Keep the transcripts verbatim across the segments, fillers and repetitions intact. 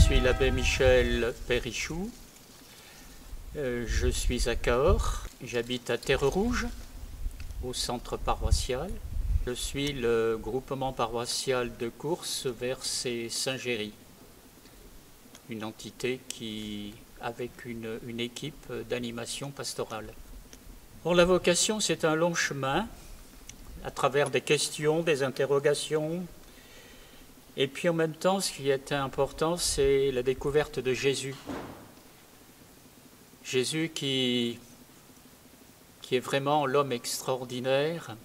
suis l'abbé Michel Périchoux, euh, je suis à Cahors, j'habite à Terre-Rouge, au centre paroissial. Je suis le groupement paroissial de course Versé-Saint-Géry, une entité qui, avec une, une équipe d'animation pastorale. Pour la vocation, c'est un long chemin, à travers des questions, des interrogations. Et puis en même temps, ce qui est important, c'est la découverte de Jésus. Jésus qui, qui est vraiment l'homme extraordinaire.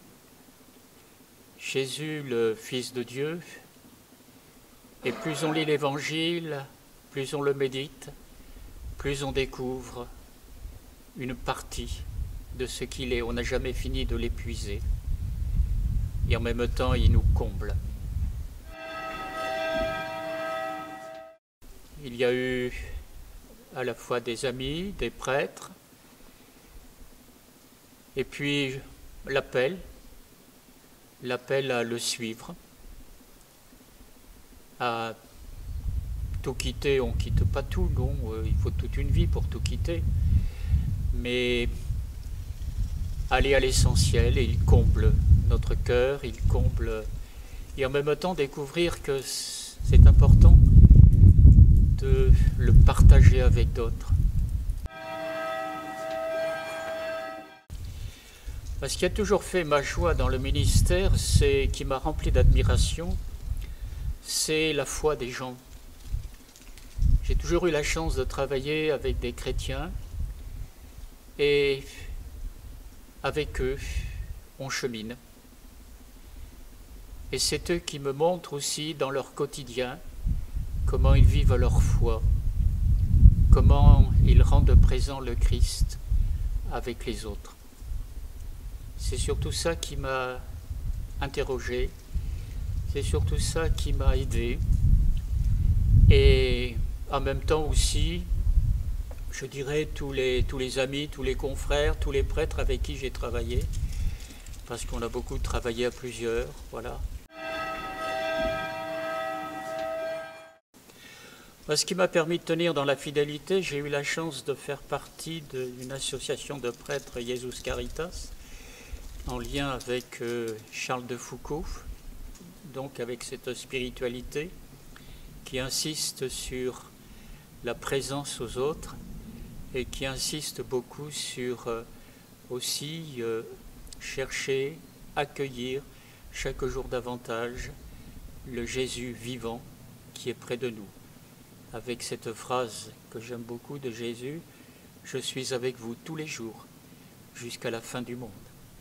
Jésus, le Fils de Dieu. Et plus on lit l'Évangile, plus on le médite, plus on découvre une partie de ce qu'il est. On n'a jamais fini de l'épuiser. Et en même temps, il nous comble. Il y a eu à la fois des amis, des prêtres, et puis l'appel, l'appel à le suivre, à tout quitter. On ne quitte pas tout, non, il faut toute une vie pour tout quitter, mais aller à l'essentiel, et il comble notre cœur, il comble, et en même temps découvrir que c'est important de le partager avec d'autres. Ce qui a toujours fait ma joie dans le ministère, c'est qui m'a rempli d'admiration, c'est la foi des gens. J'ai toujours eu la chance de travailler avec des chrétiens et avec eux, on chemine. Et c'est eux qui me montrent aussi dans leur quotidien comment ils vivent leur foi, comment ils rendent présent le Christ avec les autres. C'est surtout ça qui m'a interrogé, c'est surtout ça qui m'a aidé. Et en même temps aussi, je dirais, tous les, tous les amis, tous les confrères, tous les prêtres avec qui j'ai travaillé, parce qu'on a beaucoup travaillé à plusieurs, voilà. Ce qui m'a permis de tenir dans la fidélité, j'ai eu la chance de faire partie d'une association de prêtres Jesus Caritas, en lien avec euh, Charles de Foucauld, donc avec cette spiritualité qui insiste sur la présence aux autres et qui insiste beaucoup sur euh, aussi euh, chercher, accueillir chaque jour davantage le Jésus vivant qui est près de nous. Avec cette phrase que j'aime beaucoup de Jésus, « Je suis avec vous tous les jours, jusqu'à la fin du monde ».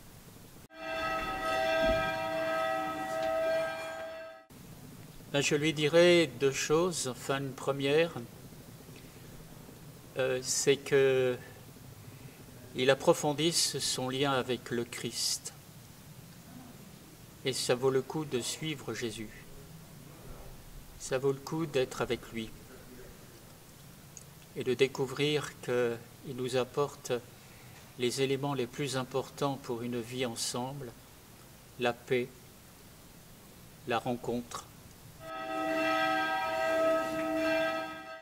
Ben, je lui dirais deux choses. Enfin, une première, euh, c'est qu'il approfondisse son lien avec le Christ. Et ça vaut le coup de suivre Jésus. Ça vaut le coup d'être avec lui. Et de découvrir qu'il nous apporte les éléments les plus importants pour une vie ensemble, la paix, la rencontre,